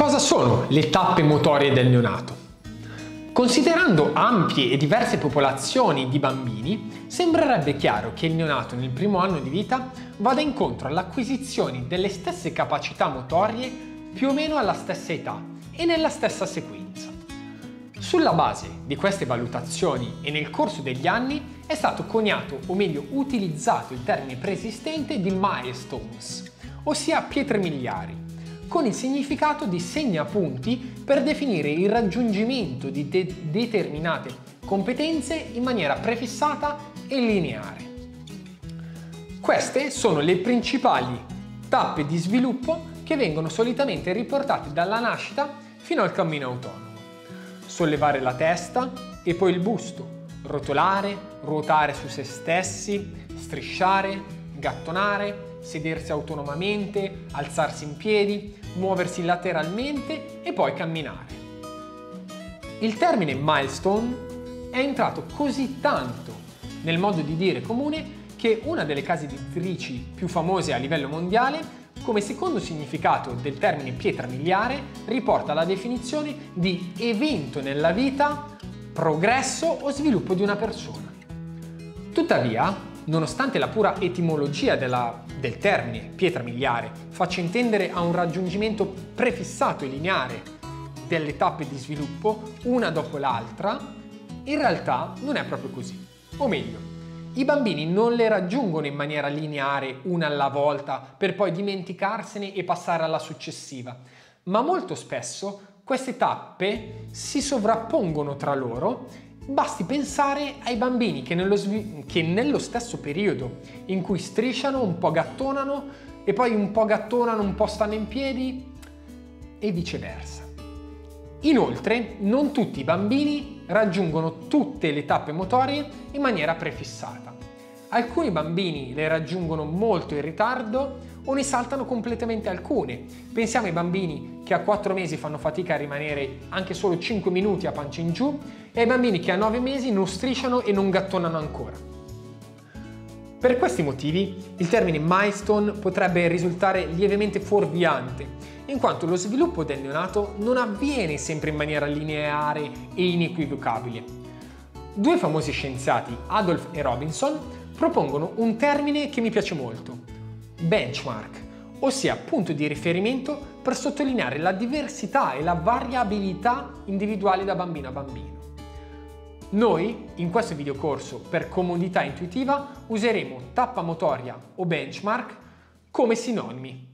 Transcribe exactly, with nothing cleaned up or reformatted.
Cosa sono le tappe motorie del neonato? Considerando ampie e diverse popolazioni di bambini, sembrerebbe chiaro che il neonato nel primo anno di vita vada incontro all'acquisizione delle stesse capacità motorie più o meno alla stessa età e nella stessa sequenza. Sulla base di queste valutazioni e nel corso degli anni è stato coniato, o meglio utilizzato, il termine preesistente di milestones, ossia pietre miliari, con il significato di segnapunti per definire il raggiungimento di de- determinate competenze in maniera prefissata e lineare. Queste sono le principali tappe di sviluppo che vengono solitamente riportate dalla nascita fino al cammino autonomo. Sollevare la testa e poi il busto, rotolare, ruotare su se stessi, strisciare, gattonare, sedersi autonomamente, alzarsi in piedi, muoversi lateralmente e poi camminare. Il termine milestone è entrato così tanto nel modo di dire comune che una delle case editrici più famose a livello mondiale, come secondo significato del termine pietra miliare, riporta la definizione di evento nella vita, progresso o sviluppo di una persona. Tuttavia, nonostante la pura etimologia della, del termine pietra miliare faccia intendere a un raggiungimento prefissato e lineare delle tappe di sviluppo, una dopo l'altra, in realtà non è proprio così. O meglio, i bambini non le raggiungono in maniera lineare una alla volta per poi dimenticarsene e passare alla successiva, ma molto spesso queste tappe si sovrappongono tra loro. Basti pensare ai bambini che nello, che nello stesso periodo in cui strisciano, un po' gattonano e poi un po' gattonano, un po' stanno in piedi e viceversa. Inoltre, non tutti i bambini raggiungono tutte le tappe motorie in maniera prefissata. Alcuni bambini le raggiungono molto in ritardo o ne saltano completamente alcune. Pensiamo ai bambini che a quattro mesi fanno fatica a rimanere anche solo cinque minuti a pancia in giù e ai bambini che a nove mesi non strisciano e non gattonano ancora. Per questi motivi il termine milestone potrebbe risultare lievemente fuorviante, in quanto lo sviluppo del neonato non avviene sempre in maniera lineare e inequivocabile. Due famosi scienziati, Adolf e Robinson, propongono un termine che mi piace molto: benchmark, ossia punto di riferimento per sottolineare la diversità e la variabilità individuali da bambino a bambino. Noi, in questo videocorso, per comodità intuitiva, useremo tappa motoria o benchmark come sinonimi.